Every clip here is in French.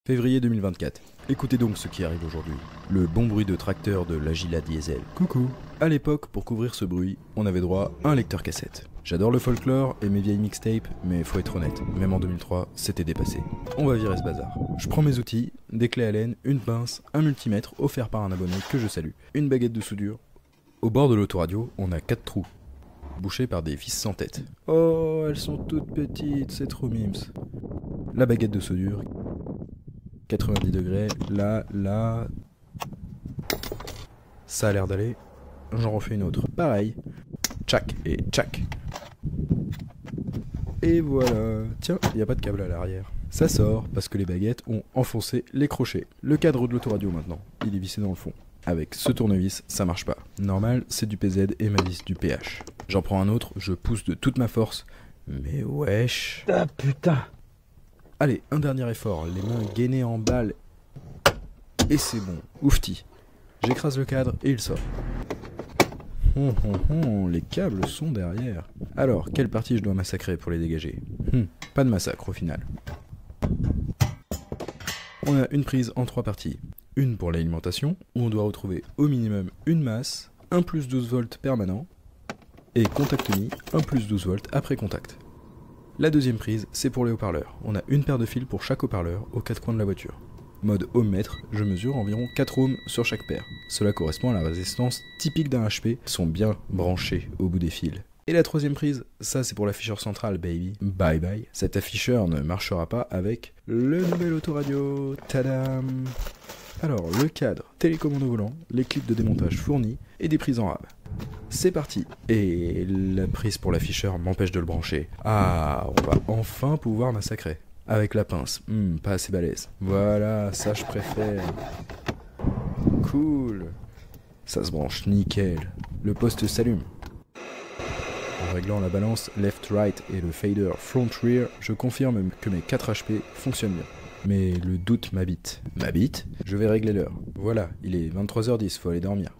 Février 2024. Écoutez donc ce qui arrive aujourd'hui. Le bon bruit de tracteur de l'Agila diesel. Coucou. À l'époque, pour couvrir ce bruit, on avait droit à un lecteur cassette. J'adore le folklore et mes vieilles mixtapes, mais faut être honnête, même en 2003, c'était dépassé. On va virer ce bazar. Je prends mes outils, des clés à laine, une pince, un multimètre offert par un abonné que je salue, une baguette de soudure. Au bord de l'autoradio, on a 4 trous, bouchés par des vis sans tête. Oh, elles sont toutes petites, c'est trop mimes. La baguette de soudure, 90 degrés, là... Ça a l'air d'aller. J'en refais une autre. Pareil. Tchac et tchac. Et voilà. Tiens, il n'y a pas de câble à l'arrière. Ça sort parce que les baguettes ont enfoncé les crochets. Le cadre de l'autoradio maintenant. Il est vissé dans le fond. Avec ce tournevis, ça marche pas. Normal, c'est du PZ et ma vis du PH. J'en prends un autre, je pousse de toute ma force. Mais wesh. Ah putain. Allez, un dernier effort, les mains gainées en balle. Et c'est bon, oufti. J'écrase le cadre et il sort. Les câbles sont derrière. Alors, quelle partie je dois massacrer pour les dégager? Pas de massacre au final. On a une prise en 3 parties. Une pour l'alimentation, où on doit retrouver au minimum une masse, un plus 12 volts permanent, et contact mis, un plus 12 volts après contact. La deuxième prise, c'est pour les haut-parleurs. On a une paire de fils pour chaque haut-parleur aux 4 coins de la voiture. Mode ohmmètre, je mesure environ 4 ohms sur chaque paire. Cela correspond à la résistance typique d'un HP. Ils sont bien branchés au bout des fils. Et la troisième prise, ça c'est pour l'afficheur central, baby. Bye bye. Cet afficheur ne marchera pas avec le nouvel autoradio. Tadam! Alors, le cadre, télécommande au volant, les clips de démontage fournis et des prises en rab. C'est parti. Et la prise pour l'afficheur m'empêche de le brancher. Ah, on va enfin pouvoir massacrer. Avec la pince, pas assez balèze. Voilà, ça je préfère. Cool. Ça se branche nickel. Le poste s'allume. En réglant la balance left-right et le fader front-rear, je confirme que mes 4 HP fonctionnent bien. Mais le doute m'habite. M'habite? Je vais régler l'heure. Voilà, il est 23h10, faut aller dormir.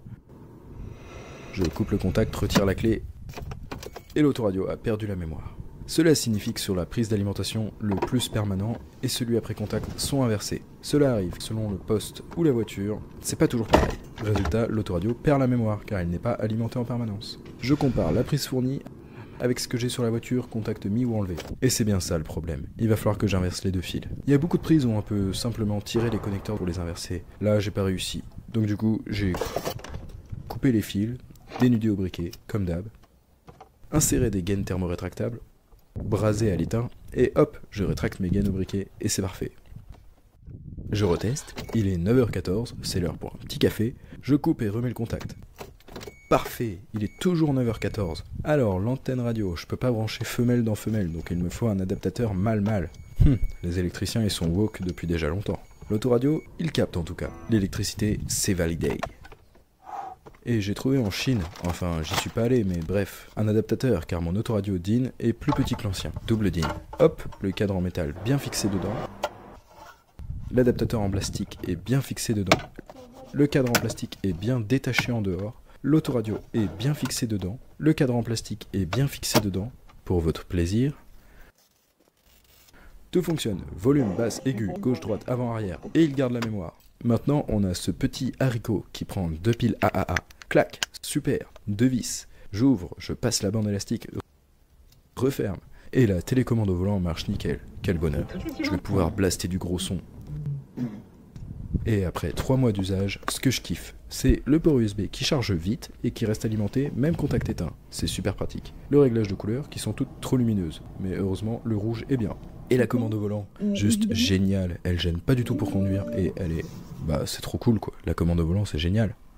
Je coupe le contact, retire la clé, et l'autoradio a perdu la mémoire. Cela signifie que sur la prise d'alimentation, le plus permanent et celui après contact sont inversés. Cela arrive selon le poste ou la voiture, c'est pas toujours pareil. Résultat, l'autoradio perd la mémoire car elle n'est pas alimentée en permanence. Je compare la prise fournie avec ce que j'ai sur la voiture, contact mis ou enlevé. Et c'est bien ça le problème, il va falloir que j'inverse les deux fils. Il y a beaucoup de prises où on peut simplement tirer les connecteurs pour les inverser. Là, j'ai pas réussi. Donc du coup, j'ai coupé les fils, dénudé au briquet, comme d'hab, inséré des gaines thermorétractables, brasé à l'étain, et hop, je rétracte mes gaines au briquet, et c'est parfait. Je reteste, il est 9h14, c'est l'heure pour un petit café, je coupe et remets le contact. Parfait, il est toujours 9h14. Alors, l'antenne radio, je peux pas brancher femelle dans femelle, donc il me faut un adaptateur mâle-mâle. Les électriciens, ils sont woke depuis déjà longtemps. L'autoradio, il capte en tout cas. L'électricité, c'est validé. Et j'ai trouvé en Chine, enfin j'y suis pas allé mais bref, un adaptateur car mon autoradio DIN est plus petit que l'ancien, double DIN. Hop, le cadre en métal bien fixé dedans, l'adaptateur en plastique est bien fixé dedans, le cadre en plastique est bien détaché en dehors, l'autoradio est bien fixé dedans, le cadre en plastique est bien fixé dedans, pour votre plaisir. Tout fonctionne, volume, basse, aigu, gauche, droite, avant, arrière, et il garde la mémoire. Maintenant, on a ce petit haricot qui prend 2 piles AAA. Clac, super, 2 vis. J'ouvre, je passe la bande élastique, referme. Et la télécommande au volant marche nickel. Quel bonheur. Je vais pouvoir blaster du gros son. Et après 3 mois d'usage, ce que je kiffe, c'est le port USB qui charge vite et qui reste alimenté même contact éteint. C'est super pratique. Le réglage de couleurs qui sont toutes trop lumineuses. Mais heureusement, le rouge est bien. Et la commande au volant, juste géniale. Elle gêne pas du tout pour conduire et elle est... Bah c'est trop cool quoi. La commande au volant c'est génial.